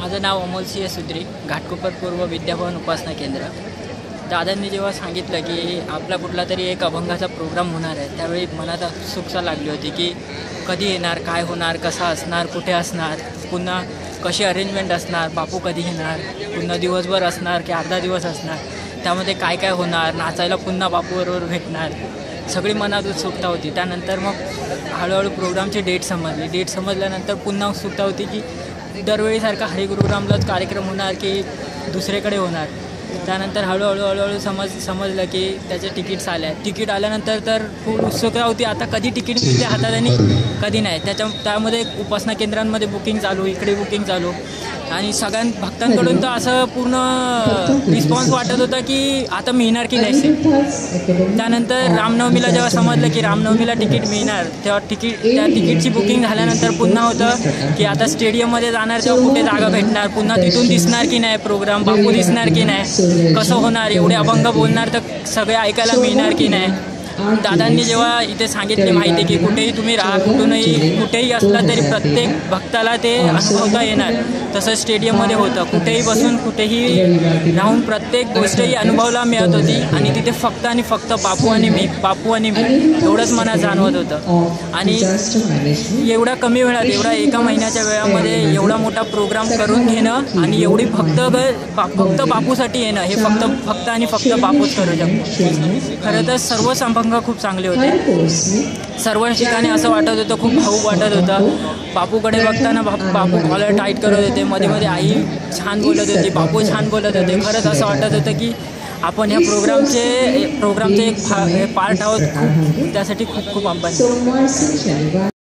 माझं नाव अमोल सिंह सुद्री, घाटकोपर पूर्व विद्याभवन उपासना केंद्र। दादांनी जेव्हा सांगितलं की आपला कुठला तरी एक अभंगाचा प्रोग्राम होणार आहे, त्यावेळी मनात उत्सुकता लागली होती की कधी येणार, काय होणार, कसा असणार, कुठे असणार, पुन्हा कशी अरेंजमेंट असणार, बापू कधी येणार, पुन्हा दिवसभर असणार की अर्धा दिवस असणार, त्यामध्ये काय काय होणार, नाचायला पुन्हा बापूबरोबर भेटणार, सगळी मनात उत्सुकता होती। त्यानंतर मग हळूहळू प्रोग्रामची डेट समजल्यानंतर पुन्हा उत्सुकता होती की दरवेळीसारखा हरिगुरुग्रामलाच कार्यक्रम होणार की दुसरीकडे होणार। त्यानंतर हळूहळू समजलं की त्याचे तिकीट्स तिकीट आल्यानंतर तर खूप उत्सुकता होती, आता कधी तिकीट मिळते हातात आणि कधी नाही। त्यामध्ये उपासना केंद्रांमध्ये बुकिंग चालू, इकडे बुकिंग चालू आणि सगळ्या भक्तांकडून तर असं पूर्ण रिस्पॉन्स वाटत होता की आता मिळणार की नाही। त्यानंतर रामनवमीला जेव्हा समजलं की रामनवमीला तिकीट मिळणार, तेव्हा त्या तिकीटची बुकिंग झाल्यानंतर पुन्हा होतं की आता स्टेडियममध्ये जाणार तेव्हा कुठे जागा भेटणार, पुन्हा तिथून दिसणार की नाही प्रोग्राम, बापू दिसणार की नाही, कसं होणार, एवढे अभंग बोलणार तर सगळे ऐकायला मिळणार की नाही। दादांनी जेव्हा इथे सांगितली माहिती की कुठेही तुम्ही राहा, कुठेही असला तरी प्रत्येक भक्ताला ते अनुभवता येणार, तसं स्टेडियममध्ये होतं, कुठेही बसून कुठेही राहून प्रत्येक गोष्टही अनुभवायला मिळत होती आणि तिथे फक्त आणि फक्त बापू आणि मी एवढंच मनात जाणवत होतं। आणि एवढ्या कमी वेळात, एवढा एका महिन्याच्या वेळामध्ये एवढा मोठा प्रोग्राम करून घेणं आणि एवढी फक्त बापूसाठी येणं, हे फक्त आणि फक्त बापूच करू शकतो। खरं तर सर्वच अभंग खूप चांगले होते, सर्व ठिकाणी असं वाटत होतं, खूप भावूक वाटत होतं। बापूकडे बघताना बापू कॉलर टाईट करत होते, मध्ये आई छान बोलत होती, बापू छान बोलत होते। खरंच असं वाटत होतं की आपण ह्या प्रोग्रामचे एक पार्ट आहोत, त्यासाठी खूप खूप आभार।